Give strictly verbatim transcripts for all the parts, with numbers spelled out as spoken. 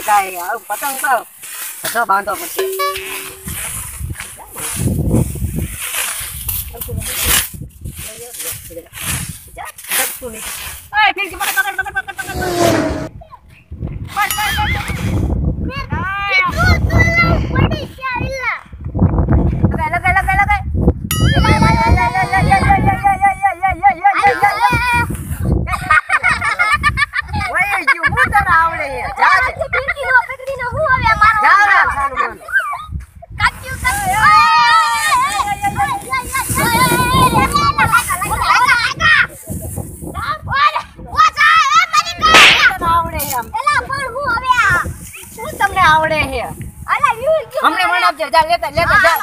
કાઈ આ પતંગ તો બધો બાંધો પડશે ઓય ફિર કે પકડ પકડ પકડ પકડ પકડ બસ બસ બસ પડી ક્યાં ઇલ્લા લગા લગા લગા લગા આવડે હે અલા યુ हमने બનાવજે જા લેતા લેતા જા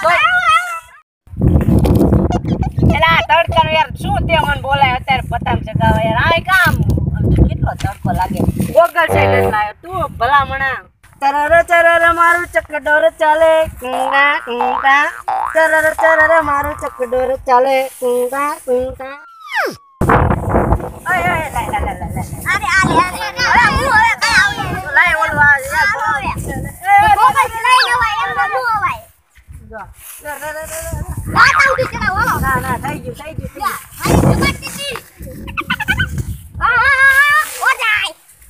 એલા તડકા યાર શું તે મન બોલાય અત્યારે પતંગ ચગાવે યાર આય કામ કેટલો તડકો લાગે ગોગલ સાઈડ લાયો તું ભલામણા તરર તરર મારું ચકડોર ચાલે કુંગા કુંગા તરર તરર મારું ચકડોર ચાલે કુંગા કુંગા અય અય લાય લાય લાય અરે આલે અરે હવે હું હવે કઈ આવું લાય ઓલો આ ના ના થઈ ગયું થઈ ગયું ઓ જાય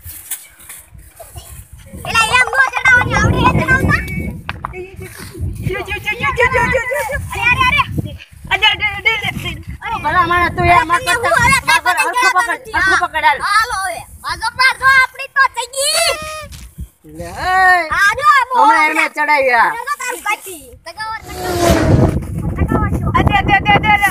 એલા એમ નો ચડાવવાની આવડે એ ચડાવતા જો જો જો જો જો જો અરે અરે અરે અરે અરે ભલા મારા તું યાર મત કર હરખો પકડ હરખો પકડ હાલ હાલો હવે આજો પાછો આપડી તો થઈ ગઈ લે આજો હમણાં એને ચડાવ્યા કાચી તગાવર તગાવર છો અરે અરે અરે અરે અરે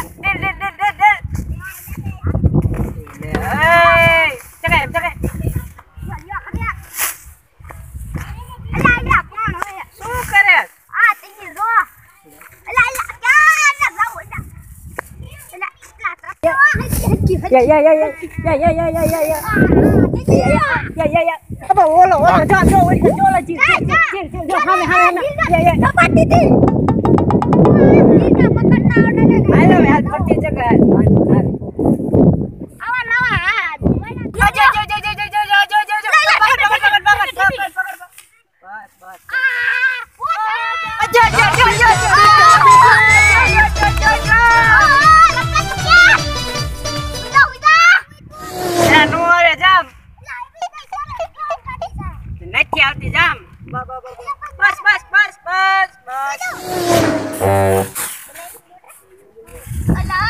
Ya ya ya ya ya ya ya ya ya ya ya ya ya apa olah olah jangan jauh ini jauh lagi cil cil cil jauh hame hame ya ya dapat titi tidak makan tahu dah ayo ya seperti jaga awan awan jo jo jo jo jo jo jo jo jo jo banget banget banget banget bas bas aja aja aja aja નથી આવતી જામ બસ બસ બસ બસ બસ અલા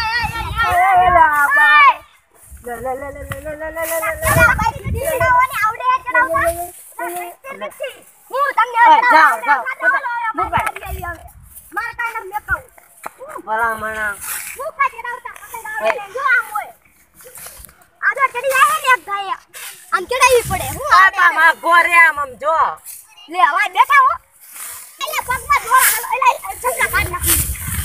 લે લે લે લે લે લે લે લે ચડાવવાની આવડે ચડાવવા નથી હું તમને જાવ જાવ મુકા માર કાઈ નમ મેકઉ ભલા મણા મુકા ચડાવતા પકડાવડે જો આમ હોય આજો ચડી જાય ને એક ગાય આમ ચડાવી પડે હું આ માં ગોરે આમ આમ જો લે હવે બેઠા હો એલા પગમાં જોડા એલા છકડા કાઢ નાખી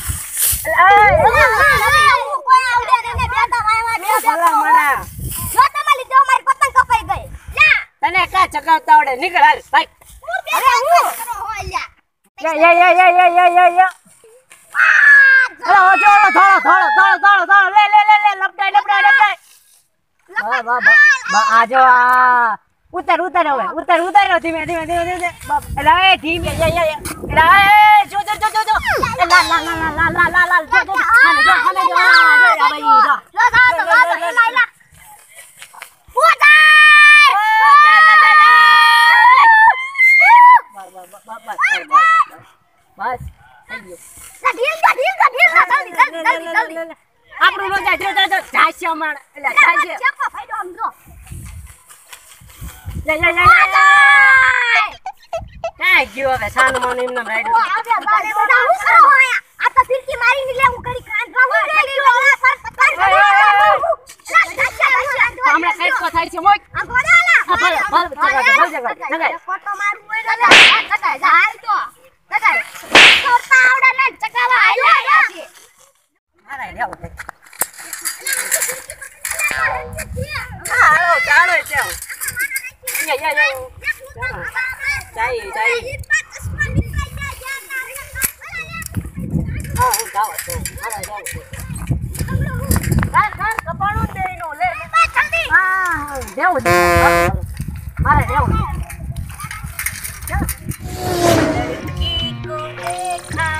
એલા કોઈ આવડે ને બેઠા વાયવા બેઠા મણા જો તમારી જો મારી પતંગ કપાઈ ગઈ જા તને કા ચગાવતા આવડે નીકળ હાલ ભાઈ અરે હું કરો હો લ્યા યા યા યા યા યા યા યા અરે હો જો થોડો થોડો થોડો થોડો થોડો લે લે લે લે લપડાય લપડાય લપડાય વાહ વાહ વાહ આજો આ ઉતર ઉતર હવે ઉતર ઉતર ધીમે ધીમે ધીમે ધીમે એલા એ ધીમે યા યા એલા એ જો જો જો જો જો લા લા લા લા લા લા લા જો જો ખાને જો ખાને જો જો ભાઈ જો જો જો એલા એલા ઉતર બસ થઈ ગયો ના ઢીલ કા ઢીલ કા ઢીલ કા જલ્દી જલ્દી જલ્દી આપણું નો જાય જો જો જાશે હમણ એલા જાશે ચેપા ફાઈડો આમ જો લે લે લે કાઈ ગયો હવે સાનો મને એમ નામ રાઈડ આવે બારે બધા હું કરો આયા આ તો ફિરકી મારીને લે હું કરી કાન રાવું લે ગયો હમણે કઈ કો થાય છે મોય આ ગોડાલા હા ભલે ભલે ભલે જગા જગા ફોટો મારું હોય લે કટાય જા હાલ તો કટાય છોડતા આવડે ને ચકાવા આયા છે મારા લેવો દે હાલો ચાલો ચાલો યા યા યા ચાઈ ચાઈ હા હું જાવ તો મારા જાવ ગાર ગાર કપાળો દેનો લે જલ્દી હા દેવ મારા દેવ लड़की को देखा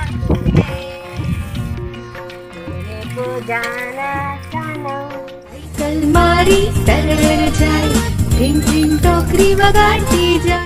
तेरे को जाना सनम चल मारी सरळ जाय टिंग टिंग टोकरी वगाडती जाय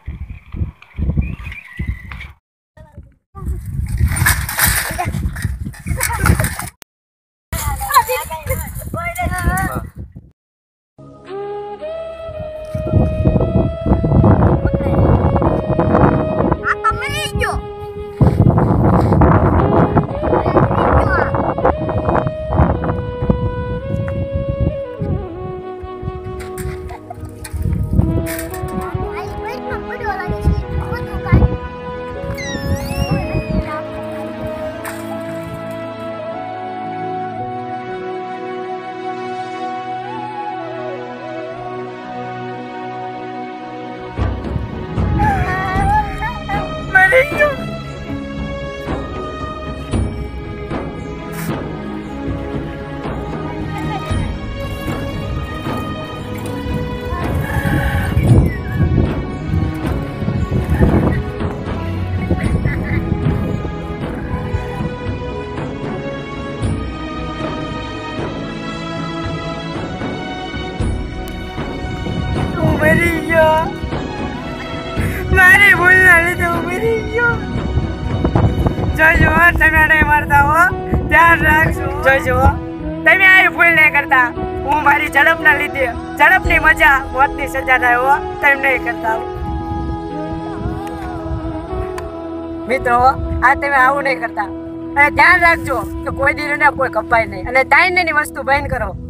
મારી ભૂલ ના લીધે હું મરી ગયો. જોજો તમે નહીં મરતા હો, ધ્યાન રાખજો. જોજો તમે આવી ભૂલ નહીં કરતા. હું મારી ઝડપ ના લીધે ઝડપ ની મજા મોત ની સજા થાય હો, તમે નહીં કરતા હો. મિત્રો આ તમે આવું નહીં કરતા અને ધ્યાન રાખજો કે કોઈ દી ને કોઈ કપાય નહીં અને ટાઈમ ની વસ્તુ બંધ કરો.